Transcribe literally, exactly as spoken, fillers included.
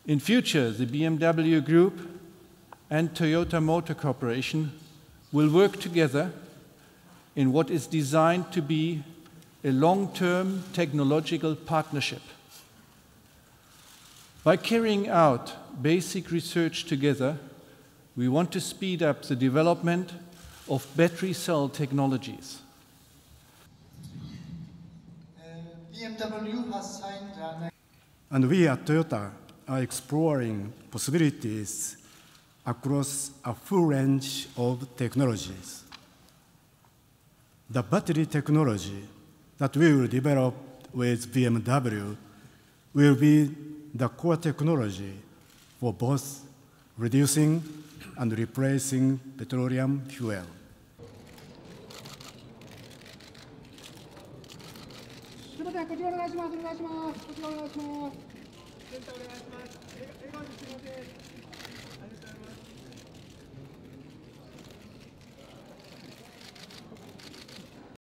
In future, the B M W Group and Toyota Motor Corporation will work together in what is designed to be a long-term technological partnership. By carrying out basic research together, we want to speed up the development of battery cell technologies. Uh, B M W has signed an... And we at Toyota are exploring possibilities across a full range of technologies. The battery technology that we will develop with B M W will be the core technology for both reducing and replacing petroleum fuel.